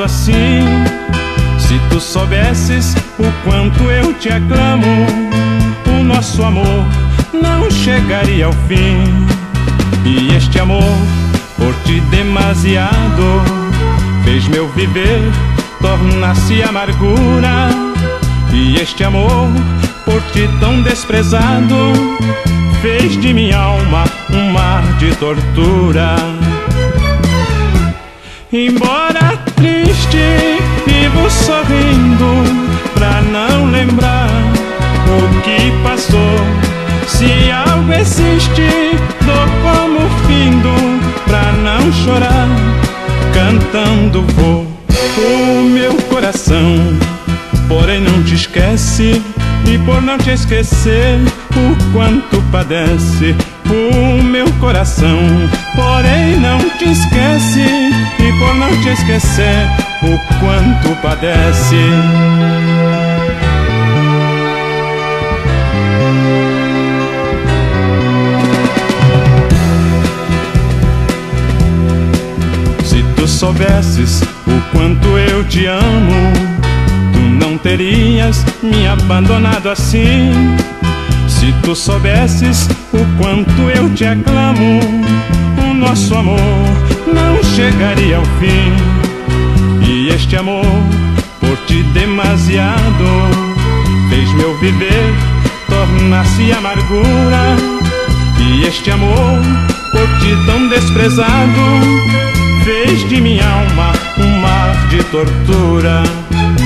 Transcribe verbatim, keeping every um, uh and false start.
abandonado assim. Se tu soubesses o quanto eu te aclamo, o nosso amor não chegaria ao fim. E este amor, por ti demasiado, fez meu viver tornar-se amargura. E este amor, por ti tão desprezado, fez de minha alma um mar de tortura. Embora triste, vivo sorrindo pra não lembrar o que passou. Se algo existe, dou como findo pra não chorar. Cantando vou o meu coração, porém não te esquece. E por não te esquecer, o quanto padece o meu coração. Porém não te esquece, e por não te esquecer, o quanto padece. Se tu soubesses o quanto eu te amo, tu não terias me abandonado assim. Se tu soubesses o quanto eu te aclamo, o nosso amor não chegaria ao fim. E este amor, por ti demasiado, fez meu viver tornar-se amargura. E este amor, por ti tão desprezado, fez de minha alma um mar de tortura.